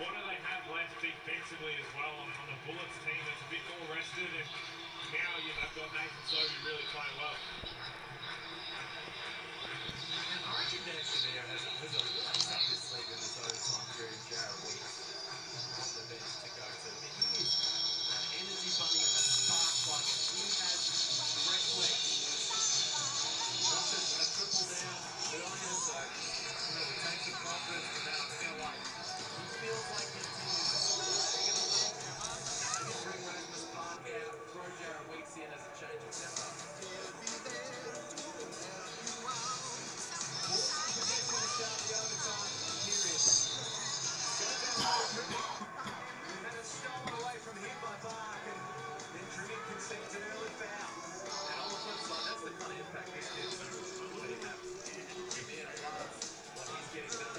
what do they have left defensively as well on the Bullets team? It's a bit more rested, and now they've got Nathan Sobey really playing well. And I reckon Nancy there has a lace up his sleeve in this overtime period. Jarrad Weeks on the bench to go to. I mean, he is an energy bunny, a spark plug, and he has fresh legs. Not a triple down earlier, so we take some confidence from that. I'm going to wait. He feels like his team is lagging a little. They can bring Rasmus Park out, throw Jarrad Weeks in as a change of tempo. Getting